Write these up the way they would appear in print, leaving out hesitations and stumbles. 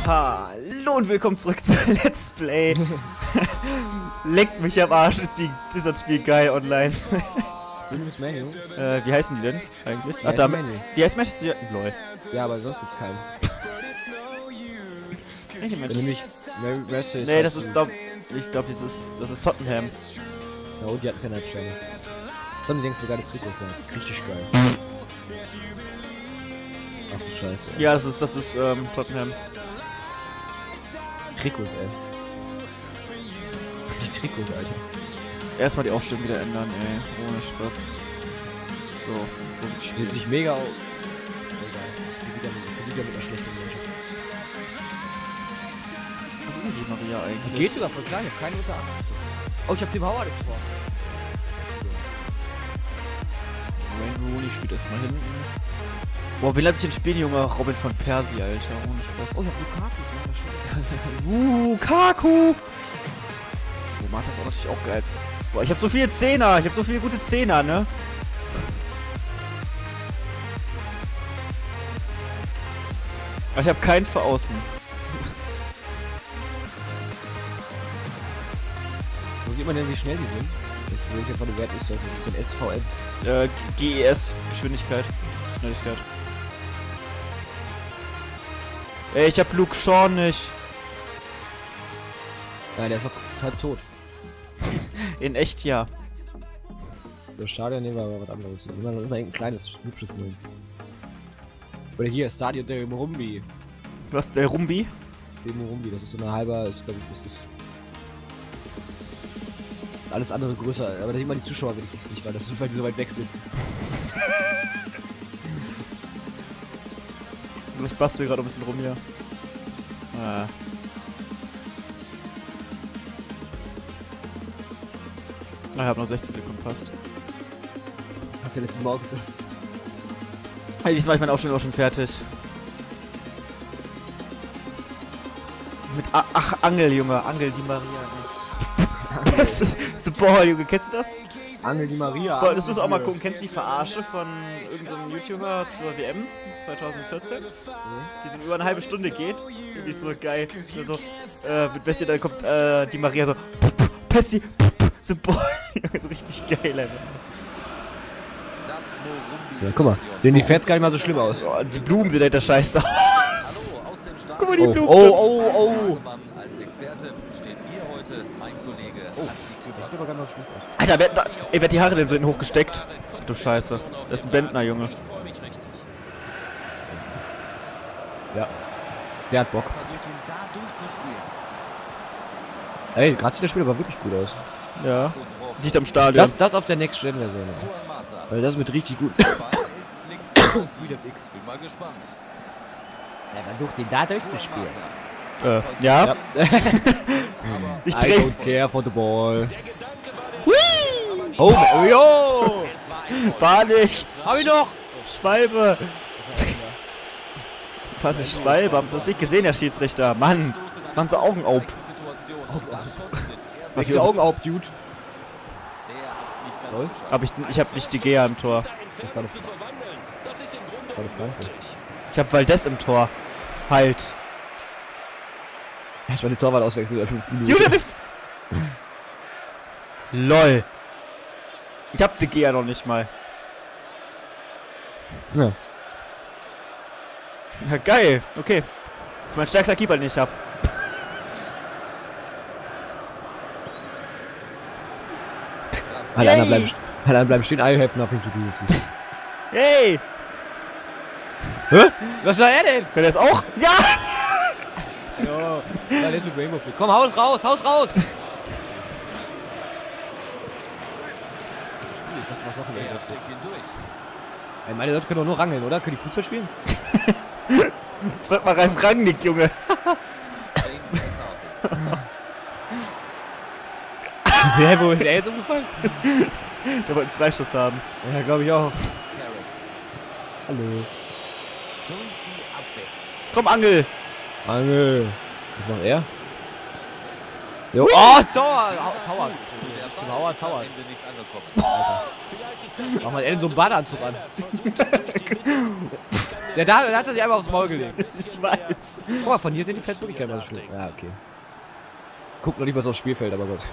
Hallo und willkommen zurück zu Let's Play. Leckt mich am Arsch, ist das Spiel geil online. Wie heißen die denn eigentlich? Ach, da, die heißt Manchester LOL. Ja, aber sonst gibt's keinen. Nee, das ist, ich glaube, das ist Tottenham. Ja, und die hatten keine Sterne. Tottenham denkt, wie geile Trikots sein. Richtig geil. Ach du Scheiße. Ja, das ist Tottenham. Trikots, ey. Die Trikots, Alter. Erstmal die Aufstellung wieder ändern, ey. Ohne Spaß. So spielt sich mega auf. Egal. Die wieder mit einer schlechten Mannschaft. Was ist denn die Maria eigentlich? Die geht sogar voll klein, ich hab keine unter 8. Oh, ich hab Tim Howard im Tor. Wayne Rooney spielt erstmal hinten. Boah, wen lasse ich denn spielen, Junge? Robin van Persie, Alter. Ohne Spaß. Oh, ich hab Lukaku. Lukaku! Oh, macht das auch natürlich auch geil. Boah, ich hab so viele Zehner. Ich hab so viele gute Zehner, ne? Aber ich hab keinen für außen. Wo sieht man denn, wie schnell die sind? Ich will nicht, was der Wert ist. Das ist so ein SVM. GES. Geschwindigkeit. Schnelligkeit. Ey, ich hab Luke Shaw nicht. Nein, der ist doch halb tot. In echt, ja. Das Stadion nehmen wir aber was anderes. Immer irgendein kleines, hübsches nehmen. Oder hier, Stadio del Morumbi. Was, der Rumbi? Del Morumbi, das ist so eine halber, ist glaube ich, das ist alles andere größer, aber da sieht man die Zuschauer wenigstens nicht, weil die so weit weg sind. Ich bastel gerade ein bisschen rum hier. Ah. Ich habe noch 16 Sekunden fast. Hast du ja letztes Mal auch gesagt. Hey, diesmal ist mein Aufstellung auch schon fertig. Mit Angel, Junge. Angel Di Maria. Das ist the Ball, Junge. Kennst du das? Angel Di Maria. Boah, das musst du auch mal gucken. Kennst du die Verarsche von irgendeinem YouTuber zur WM 2014? Die so über eine halbe Stunde geht. Irgendwie so geil. So, mit Bessie, dann kommt Di Maria so. Bessie, the Ball. Das ist richtig geil, einfach. Ja, guck mal. Sehen die Fans gar nicht mal so schlimm aus. Oh, die Blumen sehen halt der Scheiß aus. Guck mal, die Blumen. Oh. Alter, wer hat die Haare denn so hinten hochgesteckt? Ach, du Scheiße. Das ist ein Bentner, Junge. Ja. Der hat Bock. Ey, gerade sieht das Spiel aber wirklich gut aus. Ja. Dicht am Stadion. Das auf der Next-Gen-Version. Weil das mit richtig gut. Bin mal gespannt. Ja, versucht ihn da durchzuspielen. Ja. Ich dreh. I don't care for the ball. Oh, yo! War nichts. Hab ich noch! Schwalbe. War eine Schwalbe. Habt ihr das nicht gesehen, Herr Schiedsrichter? Mann. Machen Sie Augen auf. Mach die Augen auf, Dude. Aber ich hab nicht die Gea im Tor. Das war das. Ich hab Valdez im Tor. Halt. Ich meine Torwart auswechseln bei 5 Minuten. Junge, LOL. Ich hab die Gea noch nicht mal. Ja. Ja, geil. Okay. Das ist mein stärkster Keeper, den ich hab. Alle anderen bleiben stehen. I have nothing to do. Hey! Hä? Was war er denn? Kann er das auch? Ja! Jo, der ist mit Rainbow Flick. Komm, haus raus! Ich dachte, was auch immer. Ey, meine Leute können doch nur rangeln, oder? Können die Fußball spielen? Frag mal Ralf Rangnick, Junge. Wo ist er jetzt umgefallen? Der wollte einen Freistoß haben. Ja, glaube ich auch. Hallo. Komm, Angel! Angel. Was macht er? Jo. Oh, Tower! Tower. Alter. Mach mal so einen Badeanzug an. Der hat sich einfach aufs Maul gelegt. Ich weiß. Guck mal, von hier sehen die Fans wirklich keiner so schlimm. Ja, okay. Guck noch nicht mal so aufs Spielfeld, aber gut.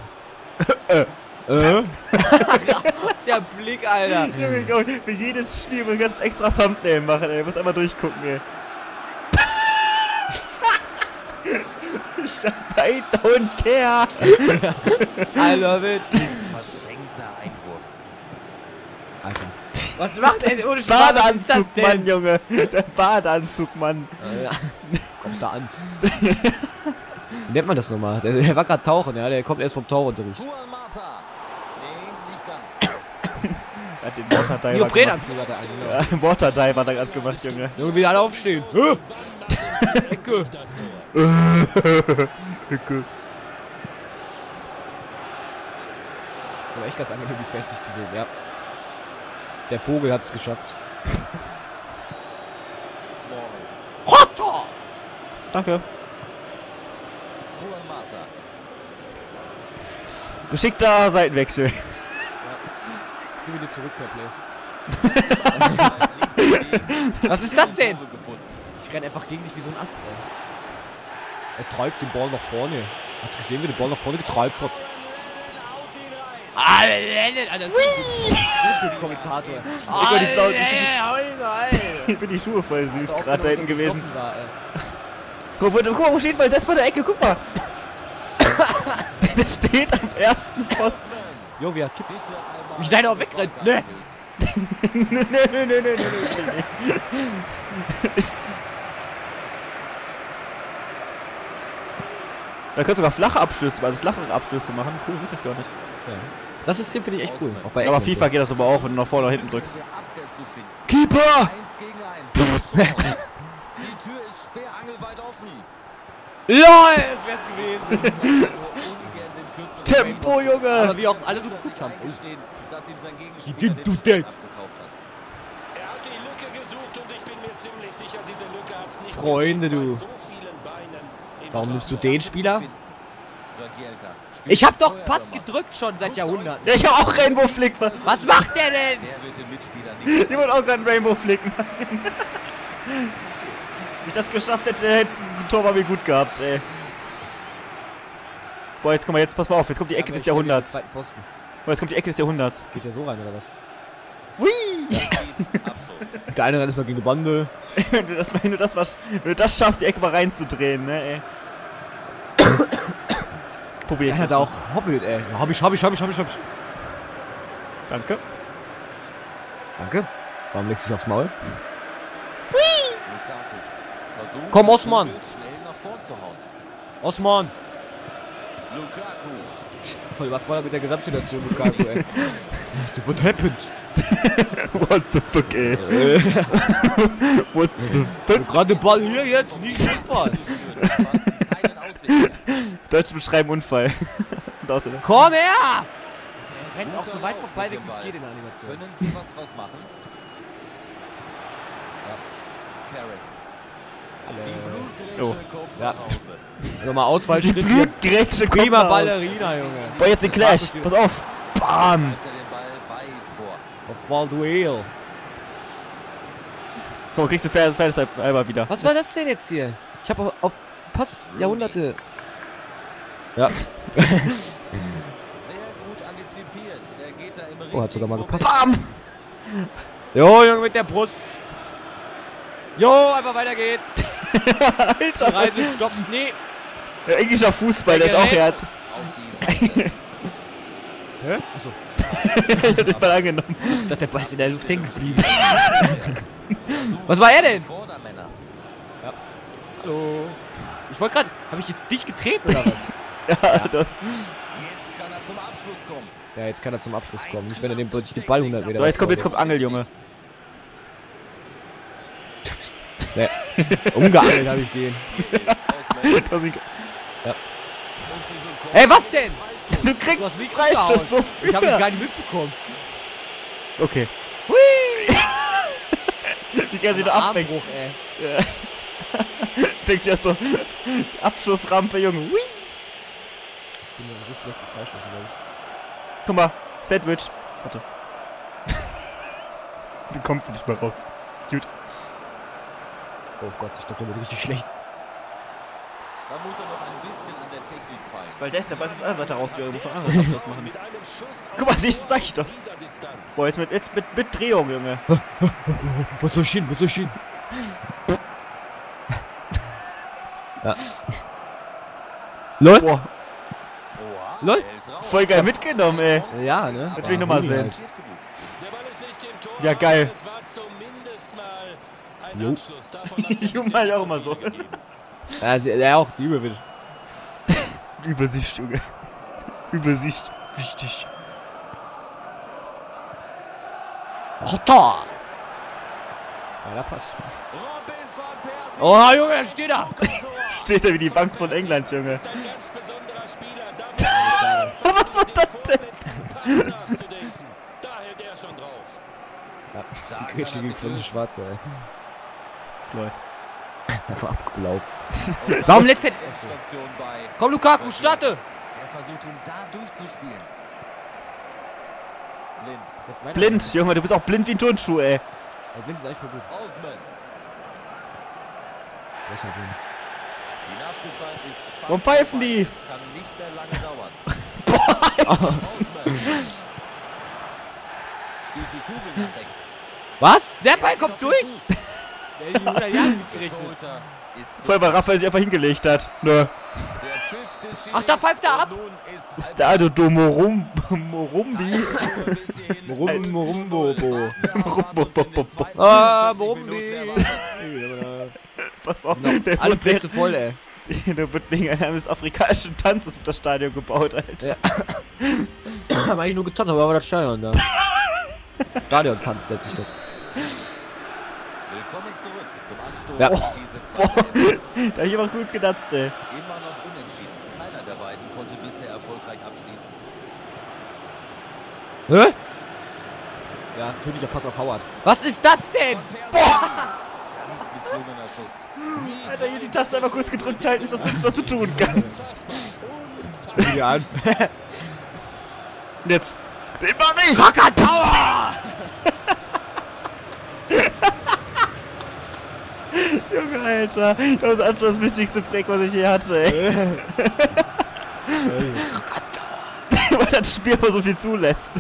Der Blick, Alter. Junge, ich glaub, für jedes Spiel muss ich jetzt extra Thumbnail machen, ey. Muss einmal durchgucken, ey. I don't care. I love it. Verschenkter Einwurf. Alter. Was macht denn ohne Spaß? Was ist das Badeanzug, denn? Mann, Junge. Der Badeanzug, Mann. Ja. Kommt da an. Wie nennt man das nochmal? Der war gerade tauchen, ja. Der kommt erst vom Tauchunterricht. Juan Mata. Nee, nicht ganz. Er hat den Waterdiver gemacht. Neoprenanzug hat er eigentlich. Ja, den Waterdiver hat er gerade gemacht, Junge. Junge, wieder alle aufstehen. Ecke. Ecke. Aber echt ganz angenehm, die Fans sich zu sehen, ja. Der Vogel hat's geschafft. Rotter! Danke. Juan Mata. Geschickter Seitenwechsel. Gib mir die zurück, Fairplay. Was ist das denn? Ich renn einfach gegen dich wie so ein Ast, ey. Er treibt den Ball nach vorne. Hast du gesehen, wie der Ball nach vorne getreibt hat? Alter, das ist ein Kommentator. Ich bin die Schuhe voll süß Auch gerade da wenn er hinten gewesen. so war, ey. Guck mal, wo steht weil das bei der Ecke? Guck mal. Der steht am ersten Pfosten. Jo, wie er kippt. Wie schnell er auch wegrennt. Ne. Nee. Da kannst du sogar flache Abstöße, also flachere Abstöße machen. Cool, wusste ich gar nicht. Ja. Das System finde ich echt cool. Auch bei Aber Ecken FIFA und geht das aber auch, wenn du nach vorne oder hinten drückst. Abwehr zu finden. Keeper! 1 gegen 1. Die Tür ist sperrangelweit offen. so. LOL, es wär's gewesen. Ungern den kürzeren Tempo, Junge! Aber wie auch alle so gut haben. eingestehen, dass ihm sein Wie Gegenspieler did du den that? Schuss abgekauft hat. Er hat die Lücke gesucht und ich bin mir ziemlich sicher, diese Lücke hat's nicht Freunde, gegeben, du. bei so vielen Beinen im Warum nimmst du Strafraum. den Spieler? Jagielka spielt Ich hab doch Feuerwehrmann. Pass gedrückt schon seit Jahrhunderten. Ja, ich hab auch Rainbow Flick. Was macht der denn? Der wird den Mitspieler nicht. Ich wollte auch gerade einen Rainbow Flick machen. Wenn ich das geschafft hätte, hätte es ein Tor bei mir gut gehabt, ey. Boah, jetzt guck mal, jetzt pass mal auf, jetzt kommt die Ecke des Jahrhunderts. Zweiten Pfosten. Boah, jetzt kommt die Ecke des Jahrhunderts. Geht ja so rein, oder was? Hui! Abschluss. Der eine rennt mal gegen die Bande. Wenn du das schaffst, die Ecke mal reinzudrehen, ne, ey. Probier Er ich hat das auch Hobbit, ey. Ja, hab ich. mal. Danke. Danke. Warum legst du dich aufs Maul? Lukaku versucht, Komm, den Osman. Kugel schnell nach vorn zu hauen. Osman. Lukaku. Voll überfordert mit der Gesamtsituation, Lukaku, ey. What happened? What the fuck, ey. What the fuck? Gerade Ball hier jetzt, nicht Unfall. Keinen Ausweg mehr. Deutsch beschreiben Unfall. Und außerdem. Komm her! Der rennt auch so weit vorbei, weg wie es geht in der Animation. Können Sie was draus machen? Carrick. Die Oh. Blutgrätsche kommt Ja. nach Hause. Nochmal Ausfallschritt hier. Blutgrätsche Prima kommt raus. Ballerina, Junge. Boah, jetzt den Clash. Pass auf. Bam. Treibt er den Ball weit vor. Auf Balduel. Guck mal, kriegst du Fairness halber wieder. Was war das denn jetzt hier? Ich habe auf Pass Jahrhunderte. Ja. Sehr gut antizipiert. Er geht da im Oh, hat sogar mal richtigen gepasst. Bam. Jo, Junge, mit der Brust. Jo, einfach weiter geht's. Alter. Reise stoppen. Nee. Englischer Fußball, der ist auch hart. Auf die Seite. Hä? Achso. Ich hab den Ball angenommen. Ich dachte, der Ball ist in der Luft hängen geblieben. Was war er denn? Vordermänner. Hallo. Ich wollte gerade. Habe ich jetzt dich getreten oder was? Ja, das. Jetzt kann er zum Abschluss kommen. Ja, jetzt kann er zum Abschluss kommen. Nicht, wenn er den plötzlich den Ball 100 Meter. So, jetzt kommt Angel, Junge. Nee. Umgeangelt habe ich den. Das ist- Ey, was denn? Du Du kriegst hast mich Freistoß, umgehauen. Ich habe ihn wofür? gar nicht mitbekommen. Okay. Hui! Wie kann sie da abfängt? Armbruch, ey. Ja. Denkt sie erst so, Abschlussrampe, Junge. Hui. Ich bin ja so schlecht mit Freistoßen, glaube ich. Guck mal, Sandwich. Warte. Dann kommt sie nicht mehr raus. Gut. Oh Gott, ich glaube, der wird richtig schlecht. Da muss er noch ein bisschen an der Technik fallen. Weil der ist der Ball auf der anderen Seite rausgegangen. Muss von der anderen Seite das machen. Guck mal, siehst du, sag ich doch. Boah, jetzt mit Drehung, Junge. Was soll ich hin? Was soll ich hin? Ja. LOL? Boah, LOL? voll geil mitgenommen, ey. Ja, ne? Das will ich nochmal sehen. Der Ball ist nicht im Tor. Ja, geil. Es war zumindest mal ein Jo. Abschluss. Davon hat sich Jo, bisher mach ich auch nicht immer so. viel gegeben. Ja, auch, die Überwind. Übersicht, Junge. Übersicht. Wichtig. Oh, da! Ja, passt. Robin van Persie. Oh, Junge, da steht er! Steht da wie die Bank von England, Junge. Ist ein ganz besonderer Spieler. Was war das denn? Da hält er schon drauf. Ja, die Grätsche gegen völlig schwarz, ey. Lol. Einfach abgelaufen. Warum lässt der... Station bei. Komm, Lukaku, starte! Er versucht ihn da durchzuspielen. Blind. Blind, Junge, du bist auch blind wie ein Turnschuh, ey. Ja, blind ist eigentlich voll gut. Osman. Der ist ja blind. Die Nachspielzeit ist fast Warum pfeifen die? Es kann nicht mehr lange dauern. Osman. Spielt die Kugel nach rechts. Was? Der Ball kommt durch! Der hat die 100 Jahre nicht gerechnet. Torhüter ist so Voll, weil Raphael sich einfach hingelegt hat. Nö. der Pfiff des Ach, da pfeift er ab! Nun ist Ist da, du Morumbi? Morumbo. Morumbo. Ah, Morumbi. Was war? Alle Der Plätze voll, ey. wird wegen eines afrikanischen Tanzes auf das Stadion gebaut, Alter. Ja. Haben eigentlich nur getanzt, aber war das Stadion da. Stadion tanzt letztlich doch. Willkommen zurück zum Anstoß. Ja. Diese Boah, zweite Hälfte. da hab ich aber gut gedatzt, ey. Immer noch unentschieden. Keiner der beiden konnte bisher erfolgreich abschließen. Hä? Ja, tödlicher Pass auf Howard. Was ist das denn? Boah! Ganz misslungener Schuss. Alter, hier die Taste einfach kurz gedrückt halten, ist das Dümmste, was du tun kannst. Ja, an. Und jetzt. Den mach ich! Krakatoa! Junge, Alter. Das ist einfach das wichtigste Break, was ich je hatte, ey. Weil das Spiel aber so viel zulässt.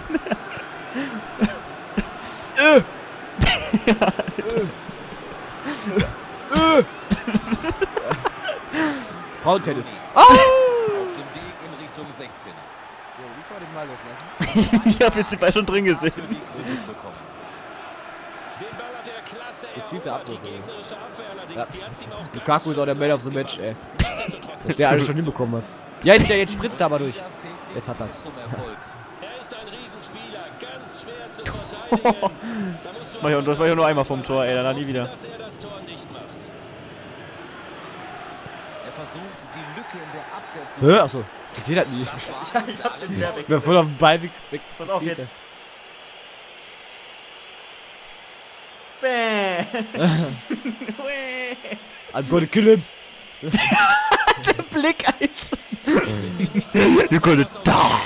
Frauentennis. Auf dem Weg in Richtung 16er. Wie kann man den Mal loslassen? Ich hab jetzt die Ball schon drin gesehen. Für die Kritik bekommen. Den Ball hat er klasse Gezielte erobert. Die Abdrücke. gegnerische Abwehr allerdings, Ja. die hat's ihm auch Lukaku ist auch der Man of the Match, ey. nichtsdestotrotz Der alles schon hinbekommen hat. Ja, jetzt spritzt er aber durch. Da fehlt nichts Jetzt hat er's. zum Erfolg. Er ist ein Riesenspieler, ganz schwer zu verteidigen. Da musst du Das mach ich auch nur einmal vom Tor, ey, danach nie wieder. dass er das Tor nicht macht. Er versucht, die Lücke in der Abwehr zu Achso, ich seh das nie. Das war Ich hab den wieder weg. Ich bin voll auf dem Ball weg. Pass auf jetzt. Bäh. I'm gonna kill him. Der Blick, Alter. You got it.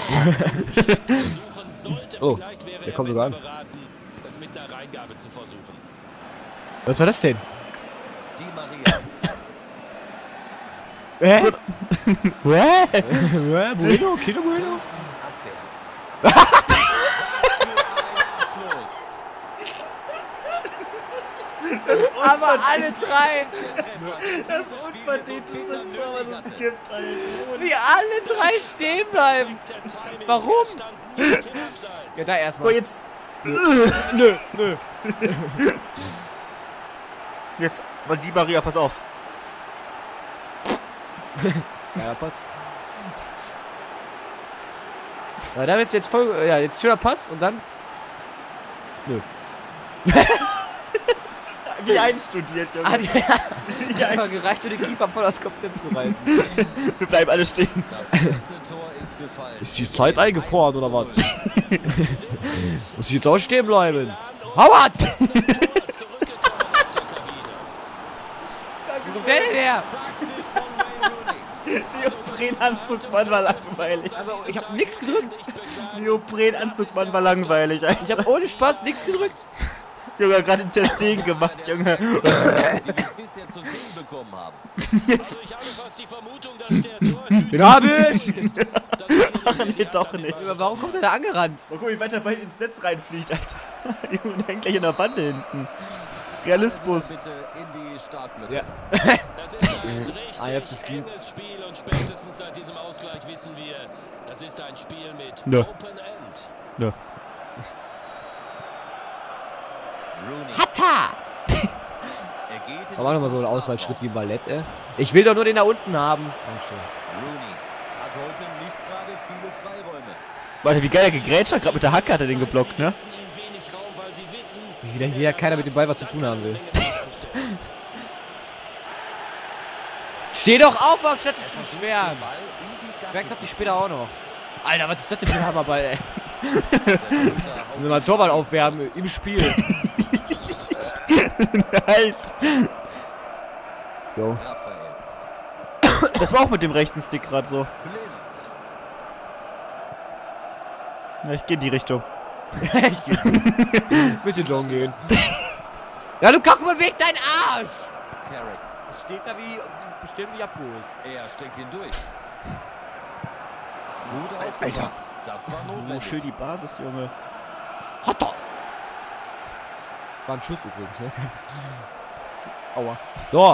Oh, Vielleicht wäre der er kommt besser sogar an. beraten, es mit einer Reingabe zu versuchen. Was war das denn? Die Maria. Hä? Hä? Bueno, Kilo Bueno? Durch die Abwehr. Abschluss. Aber alle drei! Das unverdienteste Tor, was es gibt, Alter. Wie alle drei stehen bleiben! Warum? Ja, da Boah, erstmal. jetzt. Nö. Jetzt, weil die Maria, pass auf. Ja, passt. Ja, da wird's jetzt voll. Ja, jetzt schöner Pass und dann. Nö. Wie einstudiert, Junge. Ja, einfach gereicht, den Keeper voll aus Konzept zu reißen. Wir bleiben alle stehen. Das erste Tor ist gefallen. Ist die Zeit eingefroren oder was? Muss ich jetzt auch stehen bleiben? Howard! Wo kommt der denn her? Neoprenanzug, Mann, war langweilig. Also, ich hab nix gedrückt. Neoprenanzug, Mann, war langweilig, Alter. Ich hab ohne Spaß nix gedrückt. Junge, gerade den Testegen gemacht, Junge. Die wir bisher zu sehen bekommen haben. Jetzt. Also ich habe fast die Vermutung, dass der Torhüter... Den hab ich! Ach nee, doch nicht. Warum kommt er da angerannt? Oh, guck, wie weit der Ball ins Netz reinfliegt, Alter. Junge, der hängt gleich in der Bande hinten. Realismus. Bitte in die Startblöcke. Ja. Das ist ein I have the richtig skills. enges Spiel und spätestens seit diesem Ausgleich wissen wir, es ist ein Spiel mit Ja. Open End. Ja. Rooney. Hatta! Er geht in Aber nochmal so ein Richtung Ausweichschritt wie Strafraum. ein Ballett, ey. Ich will doch nur den da unten haben. Dankeschön. Rooney hat heute nicht gerade viele Freiräume. Warte, wie geil er gegrätscht hat. Gerade mit der Hacke hat er den geblockt, ne? Sie lassen ihm wenig Raum, weil sie wissen, Wie wieder hier keiner mit dem Ball was zu tun haben will. Steh doch auf, anstatt dich zu beschweren. Ball in die Gasse Schwer klappt zu sich später auch noch. Alter, was ist das denn für ein Hammerball, ey? bringen. Der Torhüter haut Wenn wir mal Torwart aufwärmen im Spiel. Nice. Jo. Raphael. Das war auch mit dem rechten Stick gerade so. Blind. Ja, ich gehe in die Richtung. Ich geh. Bisschen joggen gehen. Ja, Lukaku, beweg deinen Arsch! Carrick. Steht da wie bestimmt nicht abgeholt. Er steckt ihn durch. Gut aufgepasst. Das war Wo notwendig. schön die Basis, Junge. Hatta! War ein Schuss übrigens, ne? Aua. So.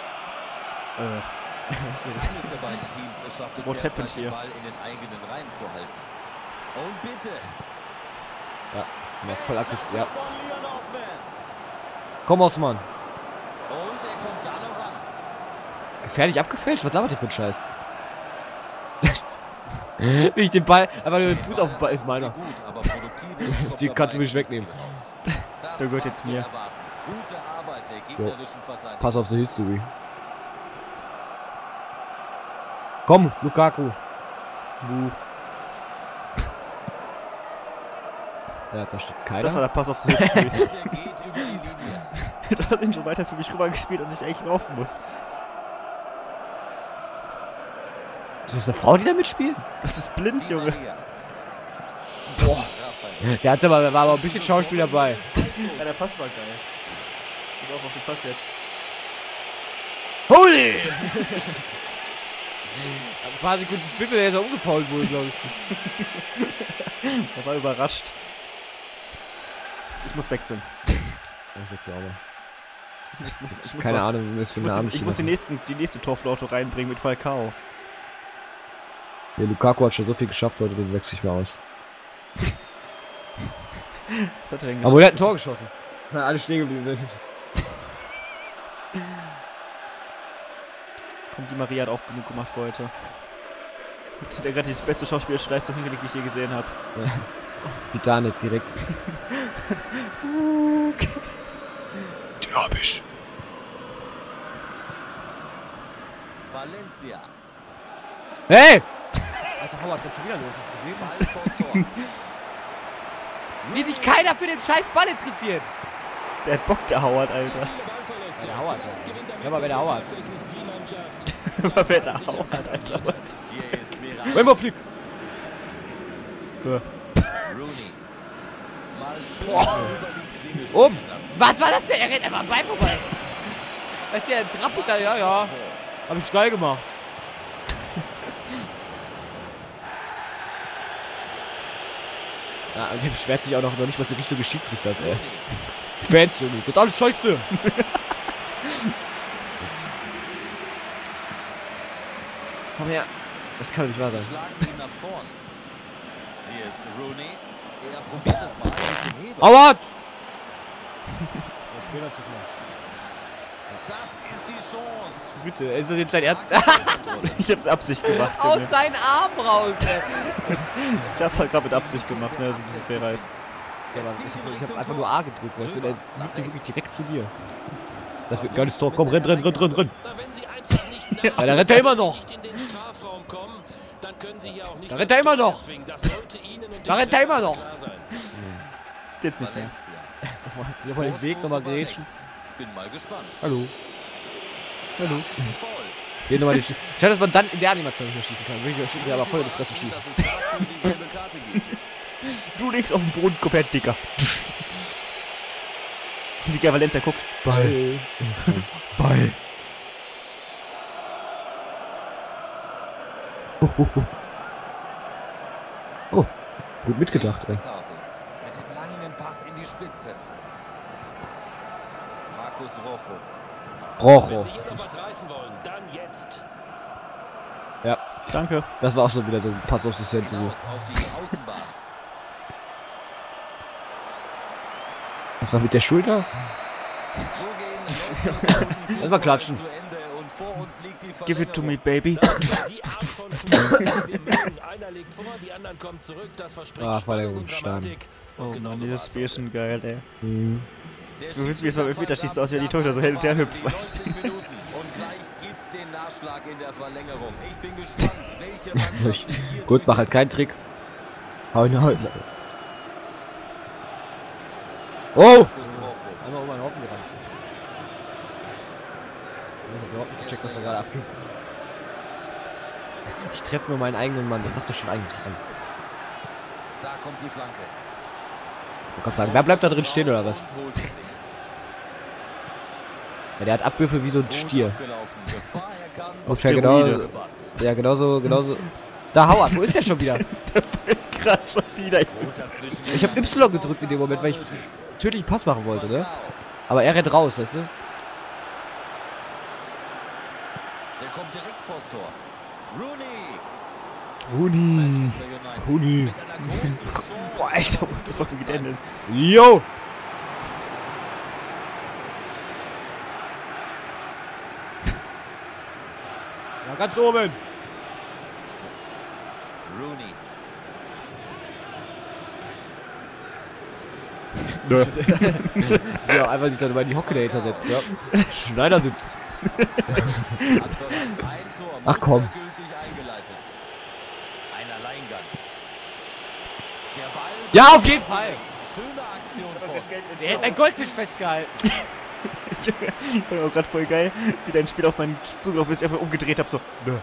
Eines der beiden Teams schafft es What happened derzeit, den here? Ball in den eigenen Reihen zu halten. Und bitte. Ja, voll aggressiv. Ja. Von Leon Osman. Komm, Osman. Und er kommt da noch ran. Gefährlich abgefälscht? Was labert ihr für ein Scheiß? Wie ich den Ball, aber nur den Fuß auf den Ball ist meiner. Gut, aber produktiv. Die kannst du mir nicht wegnehmen. Der gehört jetzt mir. Gute Arbeit der gegnerischen Verteidigung. Pass auf the History. Komm, Lukaku. Ja, da steht keiner. Das war der Pass auf das History. Der geht über die Linie. Da hat ihn schon weiter für mich rüber gespielt, als ich eigentlich laufen muss. Ist das eine Frau, die da mitspielt? Das ist blind, Junge. Maria. Boah. Raphael. Der hatte aber, war aber ein bisschen Schauspiel dabei. Ja, der Pass war geil. Pass auf den Pass jetzt. Holy! Ein paar Sekunden zu spät, der ist er umgefault wurde, glaube ich. Er war überrascht. Ich muss wechseln. Ich muss Keine mal- Ahnung, was für Ich eine muss, ich muss die nächste Torflaute reinbringen mit Falcao. Der Lukaku hat schon so viel geschafft heute, den wechsle ich mal aus. Was hat er denn Aber der hat ein Tor geschossen. Ja, alle stehen geblieben. Kommt, die Maria hat auch genug gemacht für heute. Hat der gerade die beste schauspielerische Leistung hingelegt, die ich je gesehen habe. Titanic direkt. Dynamisch. Valencia. Hey! Alter, Howard geht schon wieder los, hast du gesehen? Ball vors Tor. Wie sich keiner für den scheiß Ball interessiert. Der hat Bock, der Howard, Alter. Der Howard. Ja, aber wer der Howard? Aber wer der Howard, Alter. Hier ist Mira. Rainbow Flick. Ja. Rooney. Mal schön über die Klinge Oben. spielen lassen. Was war das denn? Er rennt einfach am Bein vorbei. Weißt du, er trappelt da, ja. Hab ich geil gemacht. Ja, und der beschwert sich auch noch nicht mal so Richtung des Schiedsrichters, ey. Fans, Junge, wird alles scheiße. Komm her. Das kann doch nicht wahr sein. Schlagen ihn nach vorn. Hier ist Rooney. Er probiert es mal mit dem Hebel. Howard! Das ist die Chance. Bitte, ist das jetzt dein Ernst? Ich hab's Absicht gemacht, Aus Junge. seinen Armen raus, ey. Ich hab's halt gerade mit Absicht gemacht, ne, dass es ein bisschen fairer ist. Ja, aber ich hab einfach nur A gedrückt, weißt du, der lief wirklich direkt zu dir. Das wird ein geiles Tor. Komm, renn. Wenn sie einfach nicht Ja, da rennt er immer noch. nicht in den Strafraum kommen, dann können sie hier auch nicht Da rennt er immer noch. erzwingen. Das sollte ihnen und Da den rennt er immer Trainern noch. klar sein. Jetzt nicht mehr. Valencia. Wir wollen den Weg nochmal Vorstoß grätschen. über rechts. Bin mal gespannt. Hallo. Hallo. Das ist ein Foul. Hier nochmal den Schießen. Schade, dass man dann in der Animation nicht mehr schießen kann. Wirklich, ich will aber voll in die Fresse schießen. Dass es dafür die gelbe Karte gibt. Du liegst auf dem Boden, komplett dicker. Wie geil Valencia guckt. Ball. Ball. Oh, gut mitgedacht, ey. Mit dem langen Pass in die Spitze. Marcos Rojo. Wenn sie hier noch was reißen wollen, dann jetzt. Ja, Danke. das war auch so wieder so ein Pass auf das Zentrum. Hinaus auf die Außenbahn. Was war mit der Schulter? So gehen 90 Minuten Das war Klatschen. zu Ende und vor uns liegt die Give it to me, Verlängerung. baby. Das ist die Art von Fußball. Wir merken, einer legt vor, die anderen kommen zurück. Das verspricht Ach, Spannung und Verlängerung, Dramatik. Oh Und Mann, genauso dieses war's Spiel ist schon geil, ey. Mhm. Du wisst, wie es beim Elfmeter schießt aus, wenn die Torhüter so hin und her hüpfen. 90 Minuten. Und gleich gibt's den Nachschlag in der Verlängerung. Ich bin gespannt, welche Mannschaft sich hier Gut, mach halt keinen Trick. Hau ihn halt. Oh! Marcos Rojo. Einmal um einen Haufen gerannt. Ich hab überhaupt nicht gecheckt, was da gerade abgeht. Ich treffe nur meinen eigenen Mann, das sagt doch schon eigentlich alles. Da kommt die Flanke. Du kannst sagen, wer bleibt da drin stehen oder was? Und holt sie. Ja, der hat Abwürfe wie so ein Gut Stier. abgelaufen. Gefahr erkannt. Ungefähr genauso. Steroide. Ja, genauso. Da, Howard, wo ist der schon wieder? Der fällt gerade schon wieder. Rot dazwischen. Ich hab Y gedrückt in dem Moment, weil ich tödlichen Pass machen wollte, ne? Aber er rennt raus, weißt du? Der kommt direkt vors Tor. Rooney. Runi. Manchester United. Rooney. Mit einer großen Chance. Boah, Alter, what the fuck, wie geht der denn? Yo! Ja, ganz oben! Rooney. Nö. Ja, einfach sich dann mal in die Hocke dahinter setzt, ja. Schneidersitz. Hat bereits ein Tor. Ach, komm. mustergültig eingeleitet. Ein Alleingang. Der Ball. Ja, auf jeden Fall! Schöne Aktion von. Der hätte ein Goldfisch festgehalten. Ich fand auch gerade voll geil, wie dein Spiel auf meinen Zugriff ist, ich einfach umgedreht hab, so. Nö.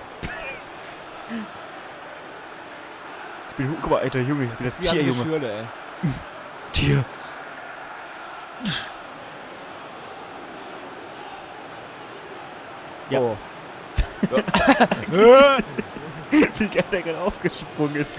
Ich bin, guck mal, Alter, Junge, ich bin das Tier, Junge. Schürle, ey. Tier. Ja. Oh. Wie geil der gerade aufgesprungen ist.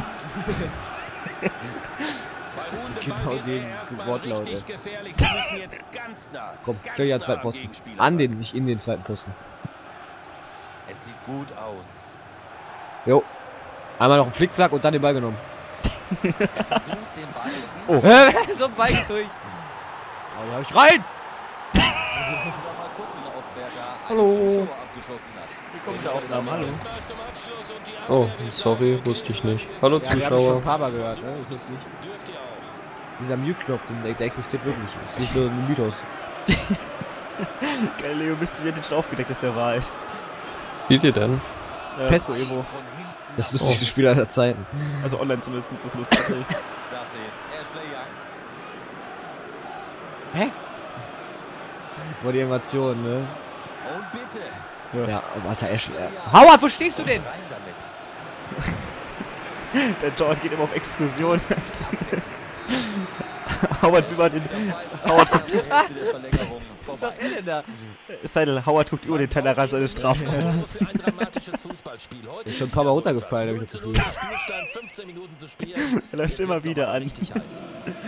Bei ruhendem Genau Ball wird den er erstmal Wortlaut, richtig ey. gefährlich. Sie müssen jetzt ganz nah. Komm, ganz stell dir an nah zweiten am Pfosten. Gegenspieler An sein. den, nicht in den zweiten Pfosten. Es sieht gut aus. Jo. Einmal noch einen Flickflack und dann den Ball genommen. Er versucht den Ball. Oh. So ein Ball geht durch. Oh, da hab ich rein! Mal gucken, ob wer da Hallo. einen Zuschauer abgeschossen hat. Wie kommt der Aufnahme? Hallo. Erstmal zum Abschluss und die Oh, Abwehr wird sorry, bleiben. wusste ich nicht. Hallo Ja, wir haben schon Zuschauer. ein paar Mal gehört, ne? Ist das nicht? Dürft ihr auch. Dieser Mute-Knopf, der existiert wirklich. Ist nicht nur ein Mythos. Geil, Leo, bist du wieder schon aufgedeckt, dass er wahr ist. Spielt ihr denn? Pest. Pro Evo. Von hinten. Das lustigste Spiel aller Zeiten. Also online zumindest, das ist lustig. Das ist Ashley Young. Hä? War die Animation, ne? Und bitte. Ja, aber Alter, Ashley. Howard, wo stehst du denn? Rein damit. Der George geht immer auf Exkursion. Howard, wie man den. Howard guckt. Die Hälfte der Verlängerung Was vorbei. sagt er denn da? Seidel, Howard guckt über den Tellerrand seines Strafraums. Für ein dramatisches Fußballspiel. Heute Ist schon ein paar Mal runtergefallen, hab ich das Gefühl. Gefühl. Spielstand, 15 Minuten zu spielen. Er läuft Jetzt immer wird's wieder nochmal an. Richtig heiß.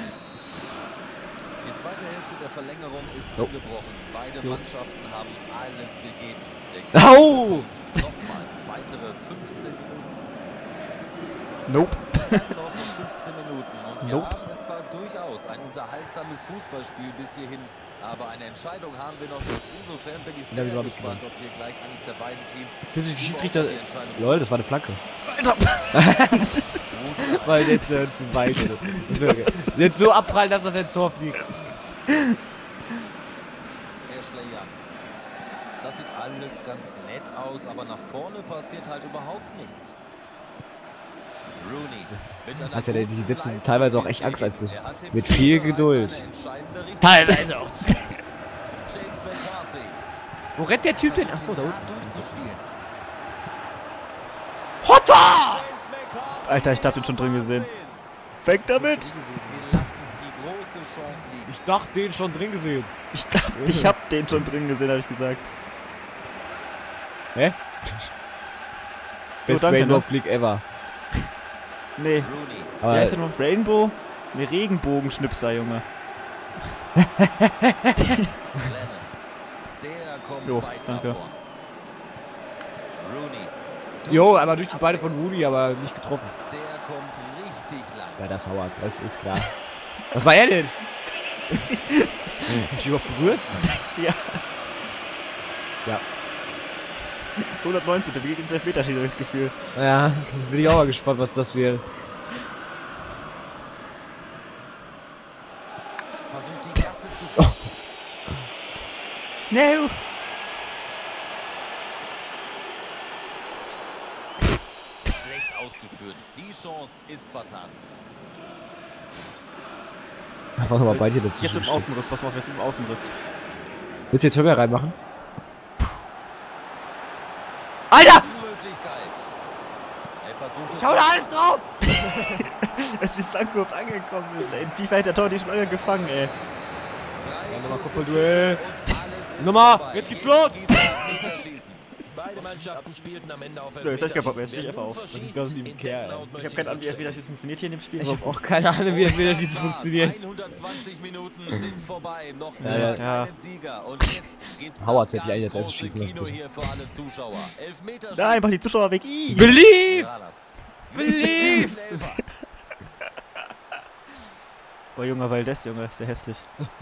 Die zweite Hälfte der Verlängerung ist Jo. angebrochen. Beide Jo. Mannschaften haben alles gegeben. Der Au! Nochmals weitere 15 Minuten. Nope. Noch 15 Minuten. Und Nope. ja, es war durchaus ein unterhaltsames Fußballspiel bis hierhin. Aber eine Entscheidung haben wir noch nicht. Insofern bin ich Ja, sehr wie war gespannt, ob hier gleich eines der beiden Teams Plötzlich die Schiedsrichter. die Entscheidung Lol, das war eine Flanke. Alter. Weil der ist zu weit. Das wäre jetzt so abprallen, dass das ins Tor fliegt. Ashley Young. Das sieht alles ganz nett aus, aber nach vorne passiert halt überhaupt nichts. Rooney. Mit einer Alter, die guten setzen Leistung teilweise auch bis echt hierhin. Angsteinflüsse. Er hat dem Mit Team viel bereits Geduld. eine entscheidende Richtung Teilweise auch. James McCarthy. Wo rennt der Typ denn? Achso, da Da unten. durchzuspielen. Hotta! James McCarthy. Alter, ich hab den schon drin gesehen. Fängt damit! Sie lassen die große Chance liegt. Ich dachte, den schon drin gesehen. Ich hab den schon drin gesehen, habe ich gesagt. Hä? Best danke, Rainbow ne? Flick ever. Nee. Rooney. Wie Aber heißt der noch? Rainbow? Ne, Regenbogenschnipser, Junge. Lennon. Der kommt Jo, weit danke. nach vorn. Rooney. jo, aber durch die Beine von Rooney, aber nicht getroffen. Der kommt richtig lang. Ja, das Howard, das ist klar. Was war er denn? Hab ich überhaupt berührt? Ja. Ja. 119. Wir gehen ins Elfmeterschießen, habe ich das Gefühl. Ja, bin ich auch mal gespannt, was das wäre. Versucht die Gasse zu finden. No! Schlecht ausgeführt. Die Chance ist vertan. Einfach nochmal bei dir dazu. Jetzt im Außenriss, pass mal auf, jetzt im Außenriss. Willst du jetzt Hörer reinmachen? Alter! Möglichkeit. Er versucht es. Schau da alles drauf! Als die Flanke überhaupt angekommen ist, ey. In FIFA hat der Tor die schon lange gefangen, ey. Nochmal Kopfballduell. Nochmal, jetzt geht's los! Beide Mannschaften spielten am Ende auf Ja, jetzt hab ich keinen Bock mehr, jetzt steh ich einfach auf. Das ist ein Kerl. Ich habe keine Ahnung, wie Elfmeterschießen funktioniert hier in dem Spiel. Ich hab auch keine Ahnung, wie Elfmeterschießen funktioniert. 120 Minuten sind vorbei. Noch Ja, immer ja. keinen Sieger. Und jetzt gibt's Howard das hätte ich eigentlich als ganz erstes große schießen Kino lassen. hier für alle Zuschauer. Elfmeterschießen. Nein, mach die Zuschauer weg. Ih. Believe! Ralas. Believe! Elfer. Boah, Junge, Valdez, Junge, ist ja hässlich.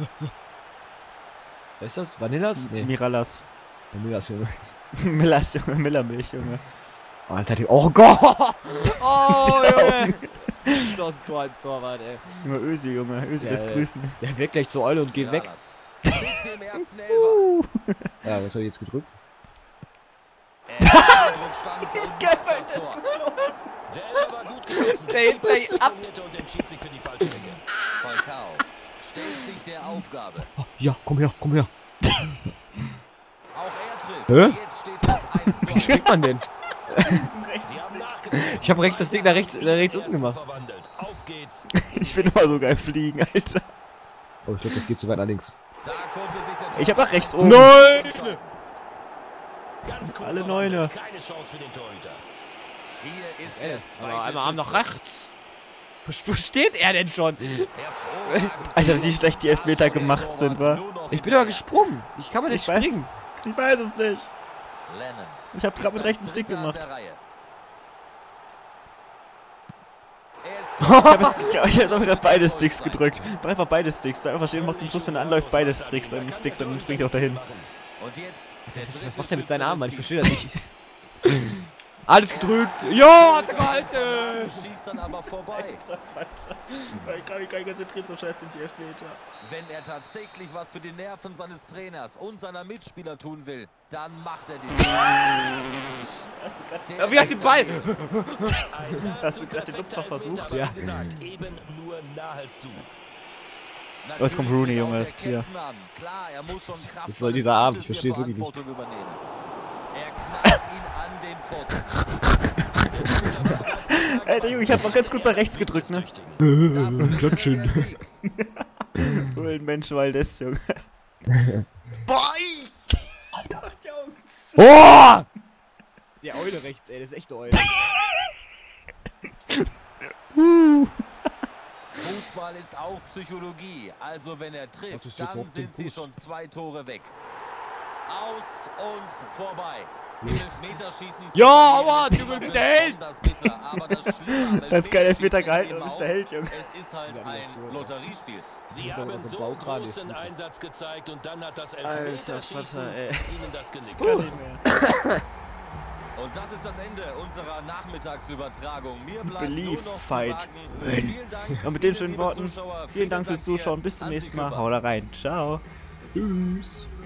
Wer ist das? Vanillas? Nee, Miralas. Vanillas, Junge. Millers, Junge, Millermilch, Junge. Alter, die. Oh Gott! Oh, Junge! Aus dem Tor als Torwart, ey. Junge, Ösi, Junge, Ösi, Ja, das ja. Grüßen. Der wird gleich zur Eule und geht weg. Ralas. Mit dem ersten Elfer. Ja, was soll ich jetzt gedrückt? Er ist unter Stand und Geil, macht das Tor. Der Elfer war gut geschossen. Der hebt gleich ab. Und entschied sich für die falsche Ecke. Falcao stellt sich der Aufgabe. Ja, komm her, komm her. Auch er trifft. Hä? Jetzt steht es 1:1. Wie springt man denn? Sie haben nachgezogen. Ich habe rechts das Ding nach rechts unten gemacht. Verwandelt. Auf geht's. Ich bin immer so geil fliegen, Alter. Oh, ich glaube, das geht zu weit nach links. Da konnte sich der Ich hab nach rechts oben. Nein! Ganz cool Alle verwandelt. Neune. Keine Chance für den Torhüter. Hier ist der Aber zweite einmal Arm nach Schütze. rechts. Wo steht er denn schon? Hervorragend. Alter, wie schlecht die Elfmeter gemacht sind, wa? Ich bin aber gesprungen. Ich kann mal nicht Ich weiß. springen. Ich weiß es nicht. Lennon. Ich hab grad mit rechten Das Stick dritte an gemacht. der Reihe. Er ist Ich hab jetzt auch gerade beide Sticks gedrückt. Mach einfach beide Sticks. Bleib einfach stehen, mach zum Schluss, wenn er anläuft, beide Sticks, dann springt er auch dahin. Und jetzt der Was dritte macht er mit Schütze seinen Armen? des Ich verstehe das nicht. Teams. Alles gedrückt. Ja, hat er gehalten. Schießt dann aber vorbei. Ich kann mich gar nicht konzentrieren, so scheiße sind die Elfmeter. Wenn er tatsächlich was für die Nerven seines Trainers und seiner Mitspieler tun will, dann macht er die. Hast du grad, Ja, wie hat den Ball? Hast du grad den Lupfer versucht? Ja. Gesagt, eben nur nahezu. Jetzt kommt Rooney, Junge, ist hier. Klar, er muss schon Kraft Was soll dieser Arm? seines Ich verstehe es Gutes wirklich hier Verantwortung übernehmen. Er knallt ihn an den Pfosten. Alter Junge, ich hab noch ganz kurz nach rechts gedrückt, ne? Klatschen. Ein Mensch, Valdez, Junge. Boy! Alter, mach die Augen zu. Oh! Der Eule rechts, ey, das ist echt eine Eule. Fußball ist auch Psychologie. Also wenn er Das trifft, ist jetzt dann auf den sind sie Fuß. schon 2 Tore weg. Aus und vorbei. Elfmeterschießen. Ja, Howard, Junge, bist der Held! Als kein Elfmeter gehalten und bist der Held, Junge. Es ist halt ein Lotteriespiel. Sie doch haben auf dem so Baugrad großen jetzt. Einsatz gezeigt und dann hat das Alter Elfmeterschießen Vater, ey. ihnen das Genick Kann gebrochen. nicht mehr. Und das ist das Ende unserer Nachmittagsübertragung. Mir bleibt Believe, nur noch zu fight, sagen, win. vielen Dank, Und mit den Ihnen, schönen liebe Worten, Zuschauer, vielen Dank fürs hier Zuschauen, bis zum an Sie nächsten Mal, Küpper. hau da rein, ciao. Tschüss.